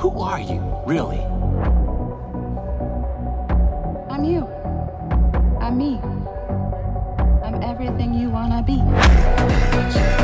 Who are you, really? I'm you. I'm me. I'm everything you wanna be.